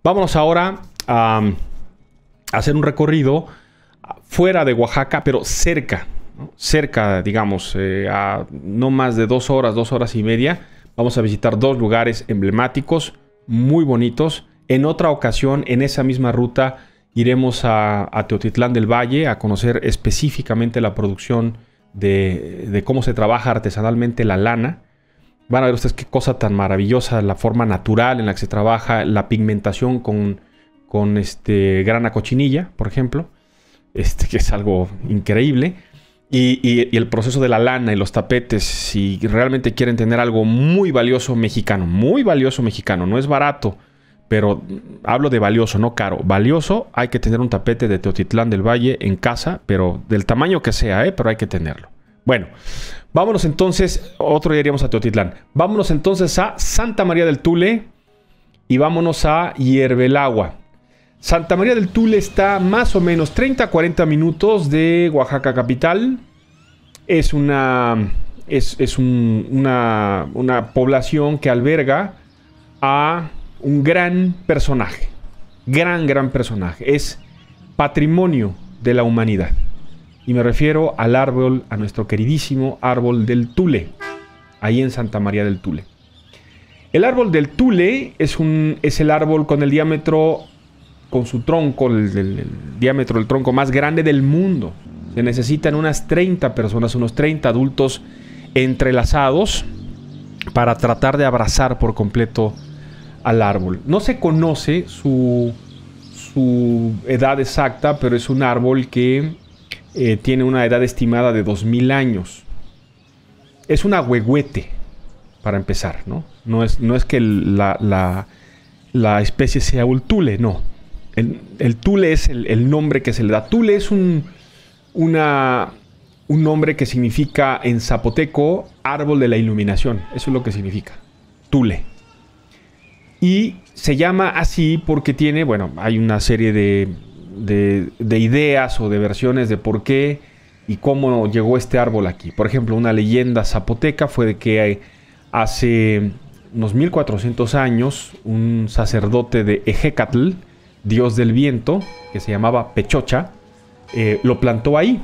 Vámonos ahora a hacer un recorrido fuera de Oaxaca, pero cerca, ¿no? Cerca, digamos, a no más de 2 horas, 2 horas y media. Vamos a visitar 2 lugares emblemáticos, muy bonitos. En otra ocasión, en esa misma ruta, iremos a Teotitlán del Valle a conocer específicamente la producción de cómo se trabaja artesanalmente la lana. Van a ver ustedes qué cosa tan maravillosa, la forma natural en la que se trabaja, la pigmentación con grana cochinilla, por ejemplo, que es algo increíble. Y el proceso de la lana y los tapetes, si realmente quieren tener algo muy valioso mexicano, no es barato, pero hablo de valioso, no caro. Valioso, hay que tener un tapete de Teotitlán del Valle en casa, pero del tamaño que sea, pero hay que tenerlo. Bueno, vámonos entonces, otro día iríamos a Teotitlán. Vámonos entonces a Santa María del Tule y vámonos a Hierbelagua. Santa María del Tule está más o menos 30 a 40 minutos de Oaxaca capital. Es una población que alberga a un gran personaje. Gran personaje. Es patrimonio de la humanidad. Y me refiero al árbol, a nuestro queridísimo árbol del Tule, ahí en Santa María del Tule. El árbol del Tule es el árbol con el diámetro, con su tronco, el diámetro del tronco más grande del mundo. Se necesitan unas 30 personas, unos 30 adultos entrelazados para tratar de abrazar por completo al árbol. No se conoce su edad exacta, pero es un árbol que tiene una edad estimada de 2000 años. Es un ahuehuete, para empezar, ¿no? No es que la especie sea un tule, no. El tule es el nombre que se le da. Tule es un nombre que significa en zapoteco árbol de la iluminación. Eso es lo que significa. Tule. Y se llama así porque tiene, bueno, hay una serie de ideas o de versiones de por qué y cómo llegó este árbol aquí. Por ejemplo, una leyenda zapoteca fue de que hace unos 1400 años un sacerdote de Ejecatl, dios del viento, que se llamaba Pechocha, lo plantó ahí.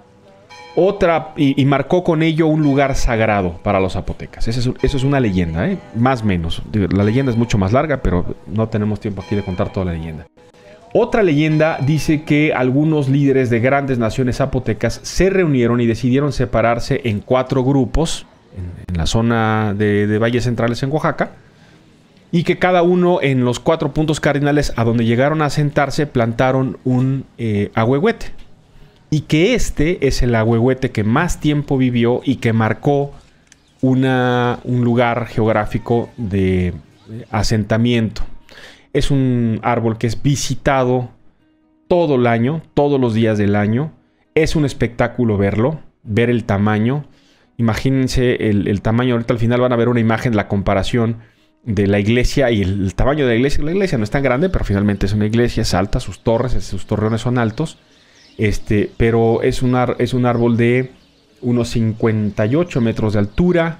Y marcó con ello un lugar sagrado para los zapotecas. Eso es una leyenda, más o menos. La leyenda es mucho más larga, pero no tenemos tiempo aquí de contar toda la leyenda. Otra leyenda dice que algunos líderes de grandes naciones zapotecas se reunieron y decidieron separarse en 4 grupos en la zona de valles centrales en Oaxaca, y que cada uno en los 4 puntos cardinales a donde llegaron a sentarse plantaron un ahuehuete, y que este es el ahuehuete que más tiempo vivió y que marcó un lugar geográfico de asentamiento. Es un árbol que es visitado todo el año, todos los días del año. Es un espectáculo verlo, ver el tamaño. Imagínense el tamaño. Ahorita al final van a ver una imagen, la comparación de la iglesia y el tamaño de la iglesia. La iglesia no es tan grande, pero finalmente es una iglesia, es alta, sus torreones son altos. Pero es un árbol de unos 58 metros de altura.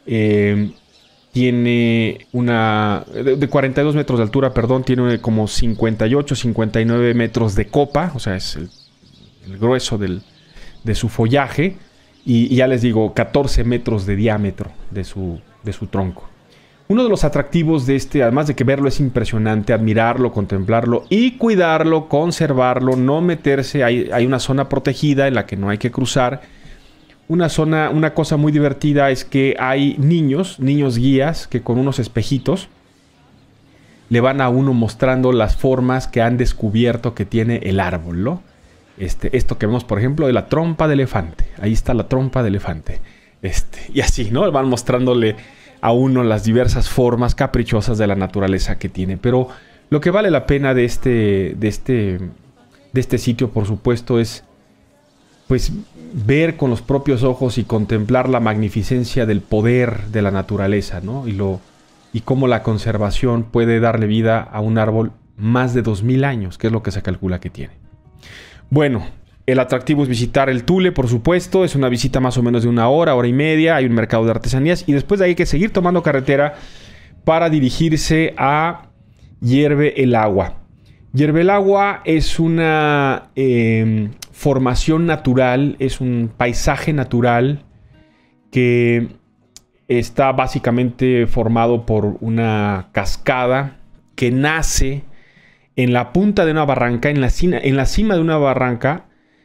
Tiene de 42 metros de altura, perdón, tiene como 58, 59 metros de copa, o sea, es el grueso de su follaje, y ya les digo, 14 metros de diámetro de su tronco. Uno de los atractivos de además de que verlo es impresionante, admirarlo, contemplarlo y cuidarlo, conservarlo, no meterse, hay una zona protegida en la que no hay que cruzar. Una cosa muy divertida es que hay niños guías que con unos espejitos le van a uno mostrando las formas que han descubierto que tiene el árbol, ¿no? Esto que vemos, por ejemplo, de la trompa de elefante. Ahí está la trompa de elefante. Y así, ¿no? Van mostrándole a uno las diversas formas caprichosas de la naturaleza que tiene. Pero lo que vale la pena de este sitio, por supuesto, es pues ver con los propios ojos y contemplar la magnificencia del poder de la naturaleza, ¿no? Y cómo la conservación puede darle vida a un árbol más de 2000 años, que es lo que se calcula que tiene. Bueno, el atractivo es visitar el Tule, por supuesto. Es una visita más o menos de 1 hora, hora y media. Hay un mercado de artesanías y después de ahí hay que seguir tomando carretera para dirigirse a hierve el agua. Hierve el agua es una formación natural, es un paisaje natural que está básicamente formado por una cascada que nace en la punta de una barranca, en la cima de una barranca.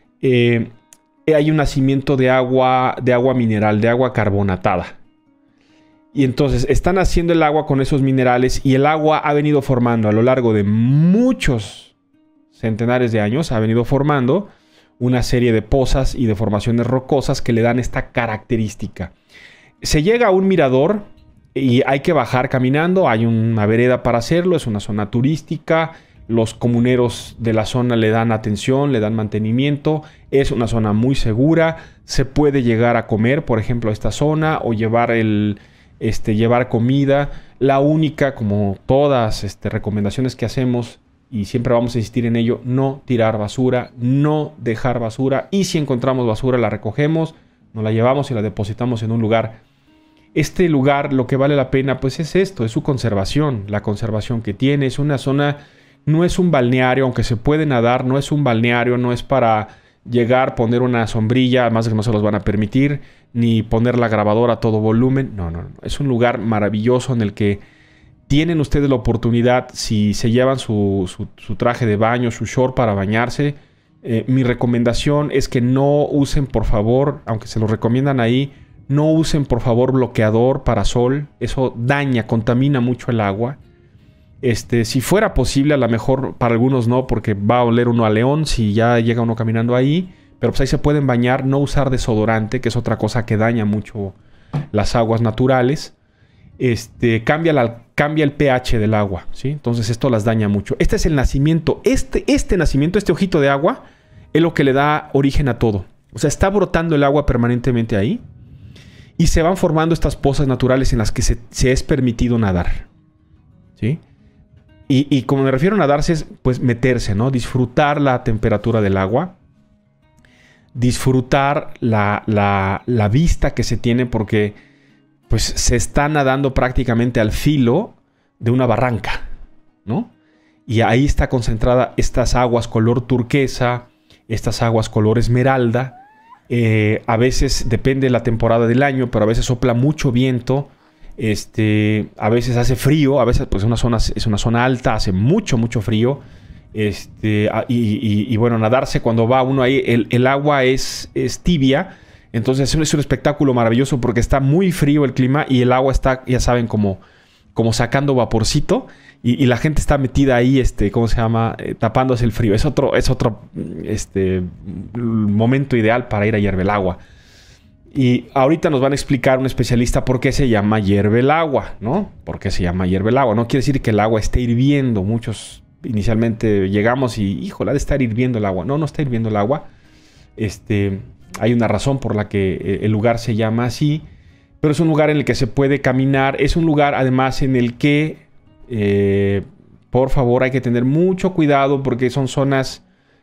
Hay un nacimiento de agua mineral, de agua carbonatada. Y entonces están haciendo el agua con esos minerales y el agua ha venido formando a lo largo de muchos centenares de años, ha venido formando una serie de pozas y de formaciones rocosas que le dan esta característica. Se llega a un mirador y hay que bajar caminando, hay una vereda para hacerlo, es una zona turística, los comuneros de la zona le dan atención, le dan mantenimiento, es una zona muy segura, se puede llegar a comer, por ejemplo, a esta zona o llevar comida. La única, como todas recomendaciones que hacemos, y siempre vamos a insistir en ello, no tirar basura, no dejar basura, y si encontramos basura la recogemos, nos la llevamos y la depositamos en un lugar. Este lugar, lo que vale la pena pues es esto, es su conservación, la conservación que tiene. Es una zona, no es un balneario, aunque se puede nadar, no es un balneario, no es para llegar, poner una sombrilla, además de que no se los van a permitir, ni poner la grabadora a todo volumen. No. Es un lugar maravilloso en el que tienen ustedes la oportunidad, si se llevan su traje de baño, su short para bañarse. Mi recomendación es que no usen, por favor, aunque se lo recomiendan ahí, no usen, por favor, bloqueador para sol. Eso daña, contamina mucho el agua. Si fuera posible, a lo mejor para algunos no, porque va a oler uno a león si ya llega uno caminando ahí. Pero pues ahí se pueden bañar, no usar desodorante, que es otra cosa que daña mucho las aguas naturales. Cambia el pH del agua, ¿sí? Entonces esto las daña mucho. Este es el nacimiento. Este nacimiento, este ojito de agua, es lo que le da origen a todo. O sea, está brotando el agua permanentemente ahí. Y se van formando estas pozas naturales en las que se es permitido nadar, ¿sí? Y como me refiero a nadarse es pues meterse, ¿no? Disfrutar la temperatura del agua. Disfrutar la vista que se tiene, porque pues se está nadando prácticamente al filo de una barranca, ¿no? Y ahí está concentrada estas aguas color turquesa, estas aguas color esmeralda. A veces depende de la temporada del año, pero a veces sopla mucho viento. A veces hace frío, a veces pues es una zona alta, hace mucho frío. Y bueno, nadarse cuando va uno ahí, el agua es tibia. Entonces es un espectáculo maravilloso porque está muy frío el clima y el agua está, ya saben, como sacando vaporcito. Y la gente está metida ahí, ¿cómo se llama? Tapándose el frío. Es otro momento ideal para ir a hierve el agua. Y ahorita nos van a explicar un especialista por qué se llama hierve el agua, ¿no? ¿Por qué se llama hierve el agua? No quiere decir que el agua esté hirviendo. Muchos inicialmente llegamos y, híjole, ha de estar hirviendo el agua. No está hirviendo el agua. Hay una razón por la que el lugar se llama así. Pero es un lugar en el que se puede caminar. Es un lugar, además, en el que, por favor, hay que tener mucho cuidado porque son zonas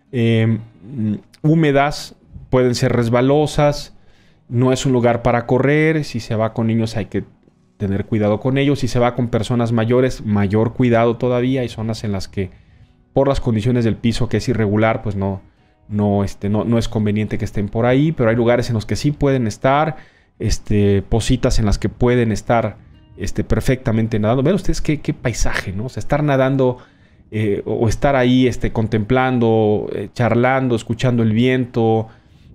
húmedas. Pueden ser resbalosas. No es un lugar para correr. Si se va con niños hay que tener cuidado con ellos. Si se va con personas mayores, mayor cuidado todavía. Hay zonas en las que, por las condiciones del piso que es irregular, pues no es conveniente que estén por ahí. Pero hay lugares en los que sí pueden estar. Pocitas en las que pueden estar perfectamente nadando. Vean ustedes qué paisaje, ¿no? O sea, estar nadando o estar ahí contemplando, charlando, escuchando el viento,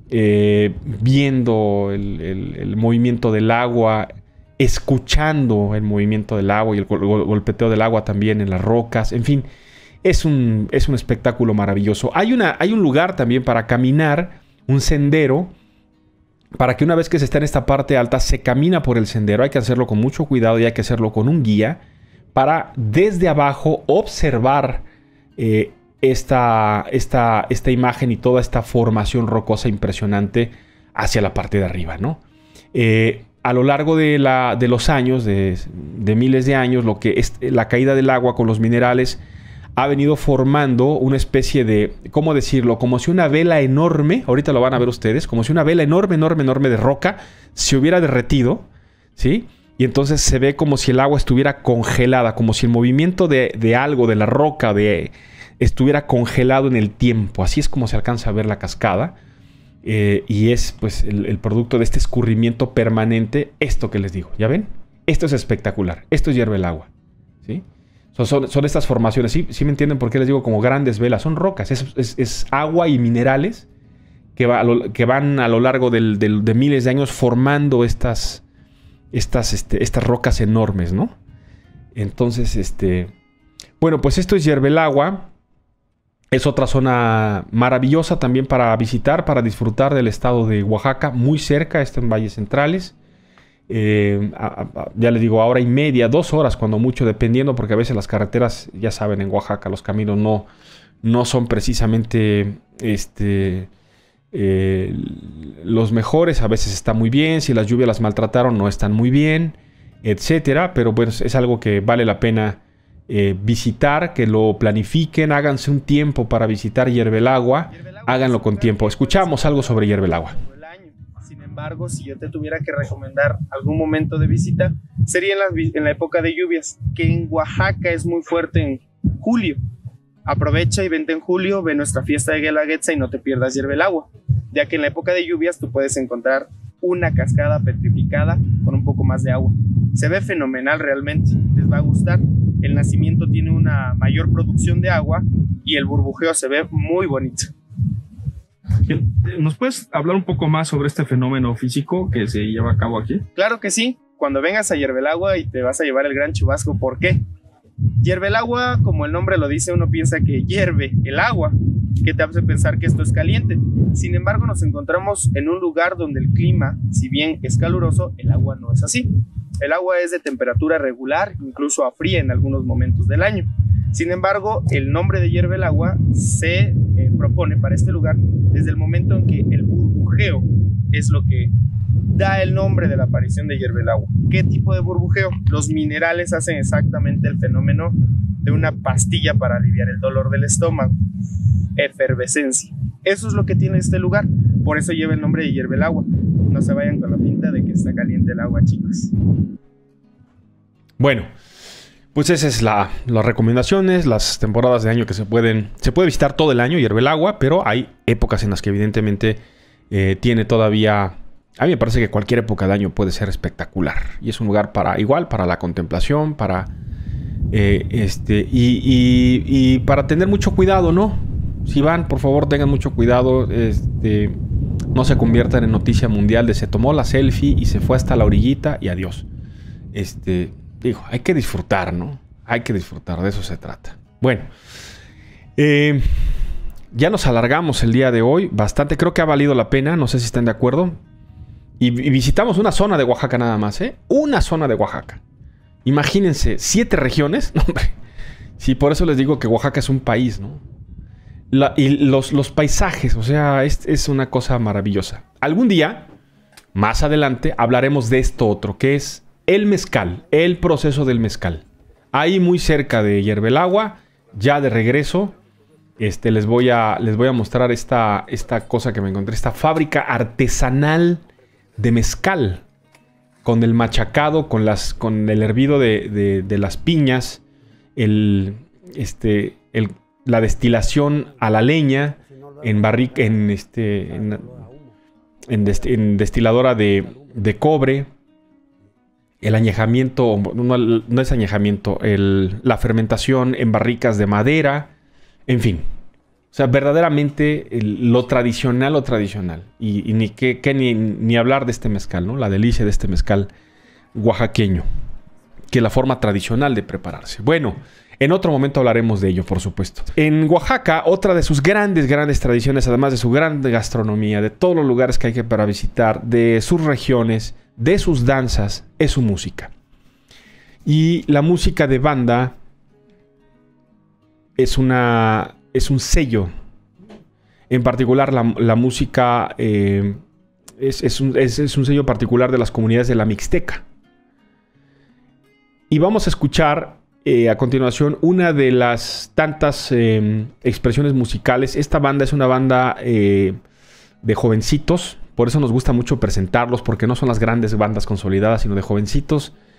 viendo el movimiento del agua, escuchando el movimiento del agua y el golpeteo del agua también en las rocas. En fin, es un espectáculo maravilloso. Hay un lugar también para caminar, un sendero, para que una vez que se está en esta parte alta se camina por el sendero. Hay que hacerlo con mucho cuidado y hay que hacerlo con un guía para desde abajo observar esta imagen y toda esta formación rocosa impresionante hacia la parte de arriba, ¿no? A lo largo de los años, de miles de años, lo que es la caída del agua con los minerales ha venido formando una especie de, ¿cómo decirlo? Como si una vela enorme, ahorita lo van a ver ustedes, como si una vela enorme de roca se hubiera derretido, ¿sí? Y entonces se ve como si el agua estuviera congelada, como si el movimiento de algo, de la roca, estuviera congelado en el tiempo. Así es como se alcanza a ver la cascada. Y es pues el producto de este escurrimiento permanente, esto que les digo. ¿Ya ven? Esto es espectacular. Esto es hierve el agua. ¿Sí? Son estas formaciones. ¿Sí me entienden por qué les digo como grandes velas? Son rocas. Es agua y minerales que van a lo largo de miles de años formando estas rocas enormes, ¿no? Entonces, bueno, pues esto es hierve el agua. Es otra zona maravillosa también para visitar, para disfrutar del estado de Oaxaca, muy cerca, está en Valles Centrales. Ya les digo, hora y media, 2 horas cuando mucho, dependiendo, porque a veces las carreteras, ya saben, en Oaxaca los caminos no son precisamente los mejores. A veces está muy bien, si las lluvias las maltrataron no están muy bien, etcétera. Pero bueno, es algo que vale la pena visitar, que lo planifiquen, háganse un tiempo para visitar hierve el agua, háganlo con tiempo. Escuchamos algo sobre hierve el agua. Sin embargo, si yo te tuviera que recomendar algún momento de visita, sería en la época de lluvias, que en Oaxaca es muy fuerte en julio. Aprovecha y vente en julio, ve nuestra fiesta de Guelaguetza y no te pierdas hierve el agua, ya que en la época de lluvias tú puedes encontrar una cascada petrificada con un poco más de agua. Se ve fenomenal realmente, les va a gustar. El nacimiento tiene una mayor producción de agua y el burbujeo se ve muy bonito. ¿Nos puedes hablar un poco más sobre este fenómeno físico que se lleva a cabo aquí? Claro que sí, cuando vengas a hierve el agua y te vas a llevar el gran chubasco. ¿Por qué? Hierve el agua, como el nombre lo dice, uno piensa que hierve el agua, que te hace pensar que esto es caliente. Sin embargo, nos encontramos en un lugar donde el clima, si bien es caluroso, el agua no es así. El agua es de temperatura regular, incluso a fría en algunos momentos del año. Sin embargo, el nombre de hierve el agua se propone para este lugar desde el momento en que el burbujeo es lo que da el nombre de la aparición de hierve el agua. ¿Qué tipo de burbujeo? Los minerales hacen exactamente el fenómeno de una pastilla para aliviar el dolor del estómago. Efervescencia. Eso es lo que tiene este lugar. Por eso lleva el nombre de hierve el agua. No se vayan con la finta de que está caliente el agua, chicos. Bueno, pues esas es las recomendaciones, las temporadas de año que se puede visitar todo el año, hierve el agua, pero hay épocas en las que evidentemente tiene todavía... A mí me parece que cualquier época de año puede ser espectacular. Y es un lugar para la contemplación, para y para tener mucho cuidado, ¿no? Si van, por favor, tengan mucho cuidado. No se conviertan en noticia mundial de se tomó la selfie y se fue hasta la orillita y adiós. Digo, hay que disfrutar, ¿no? Hay que disfrutar, de eso se trata. Bueno, ya nos alargamos el día de hoy bastante. Creo que ha valido la pena, no sé si están de acuerdo. Y visitamos una zona de Oaxaca nada más, ¿eh? Una zona de Oaxaca. Imagínense, 7 regiones. No, hombre. Sí, por eso les digo que Oaxaca es un país, ¿no? Y los paisajes, o sea, es una cosa maravillosa. Algún día, más adelante, hablaremos de esto otro, que es el mezcal, el proceso del mezcal. Ahí muy cerca de hierve el agua, ya de regreso, les voy a mostrar esta cosa que me encontré, esta fábrica artesanal de mezcal, con el machacado, con el hervido de las piñas, la destilación a la leña, en destiladora de cobre, el añejamiento, no es añejamiento, la fermentación en barricas de madera, en fin. O sea, verdaderamente lo tradicional. Y ni hablar de este mezcal, ¿no? La delicia de este mezcal oaxaqueño, que es la forma tradicional de prepararse. Bueno, en otro momento hablaremos de ello, por supuesto. En Oaxaca, otra de sus grandes tradiciones, además de su gran gastronomía, de todos los lugares que hay para visitar, de sus regiones, de sus danzas, es su música. Y la música de banda es un sello. En particular, la música es un sello particular de las comunidades de la Mixteca. Y vamos a escuchar a continuación una de las tantas expresiones musicales. Esta banda es una banda de jovencitos. Por eso nos gusta mucho presentarlos, porque no son las grandes bandas consolidadas, sino de jovencitos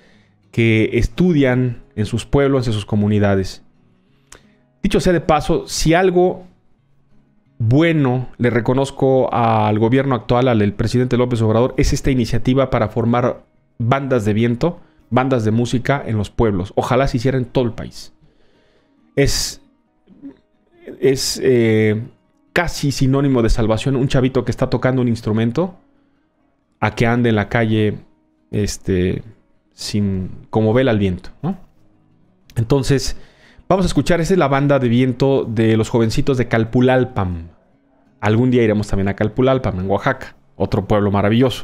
que estudian en sus pueblos, en sus comunidades. Dicho sea de paso, si algo bueno le reconozco al gobierno actual, al presidente López Obrador, es esta iniciativa para formar bandas de viento, bandas de música en los pueblos. Ojalá se hiciera en todo el país. Es casi sinónimo de salvación un chavito que está tocando un instrumento a que ande en la calle como vela al viento, ¿no? Entonces, vamos a escuchar. Esa es la banda de viento de los jovencitos de Calpulalpan. Algún día iremos también a Calpulalpan, en Oaxaca, otro pueblo maravilloso.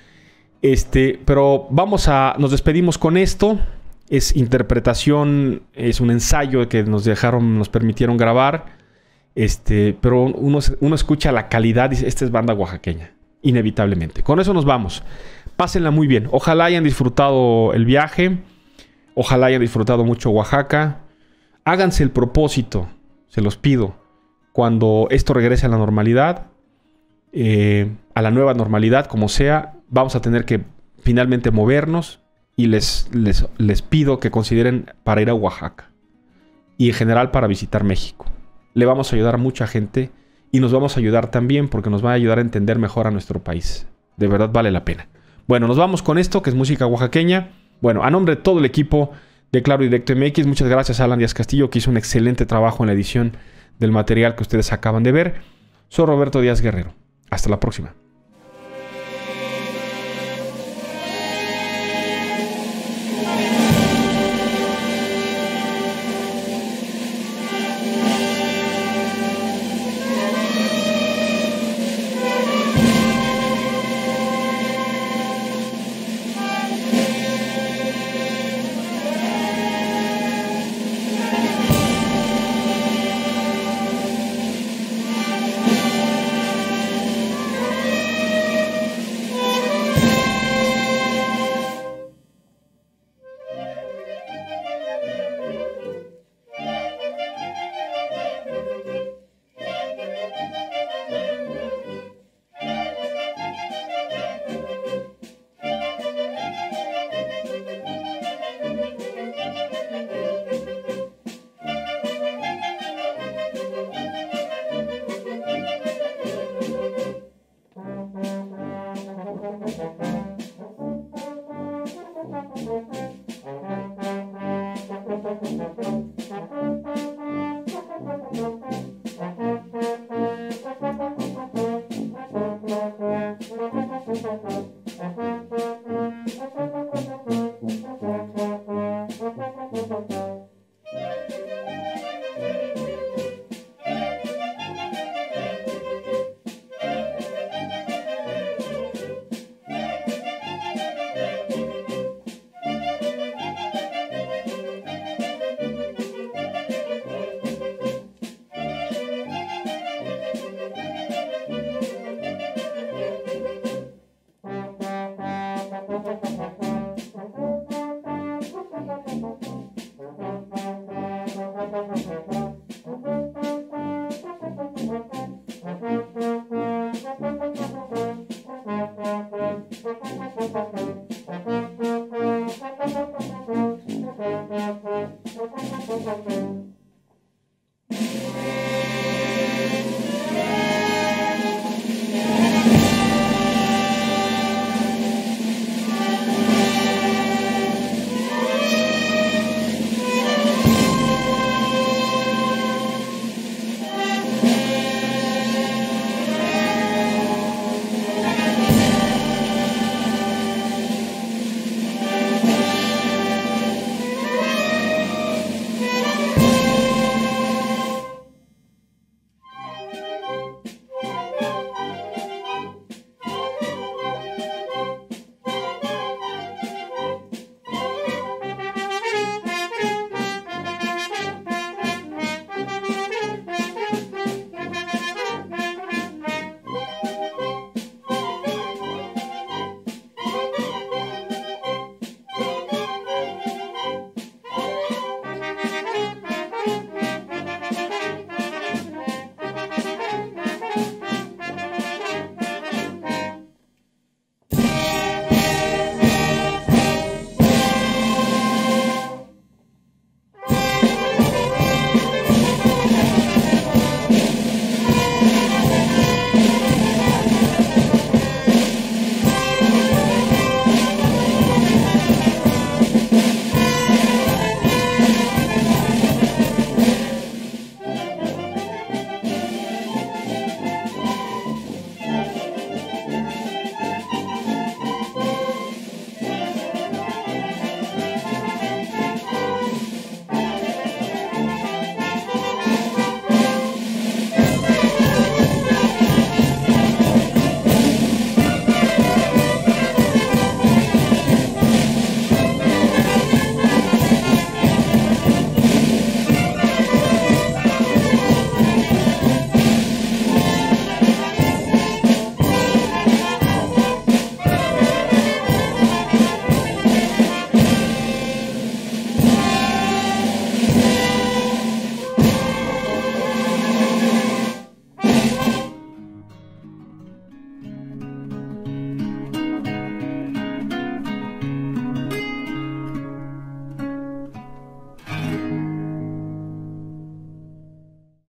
Pero nos despedimos con esto. Es interpretación, es un ensayo que nos permitieron grabar. Pero uno escucha la calidad y dice, esta es banda oaxaqueña, inevitablemente. Con eso nos vamos. Pásenla muy bien. Ojalá hayan disfrutado el viaje. Ojalá hayan disfrutado mucho Oaxaca. Háganse el propósito, se los pido, cuando esto regrese a la normalidad, a la nueva normalidad, como sea, vamos a tener que finalmente movernos y les pido que consideren para ir a Oaxaca y en general para visitar México. Le vamos a ayudar a mucha gente y nos vamos a ayudar también porque nos va a ayudar a entender mejor a nuestro país. De verdad vale la pena. Bueno, nos vamos con esto, que es música oaxaqueña. Bueno, a nombre de todo el equipo de Claro Directo MX, muchas gracias a Alan Díaz Castillo, que hizo un excelente trabajo en la edición del material que ustedes acaban de ver. Soy Roberto Díaz Guerrero. Hasta la próxima.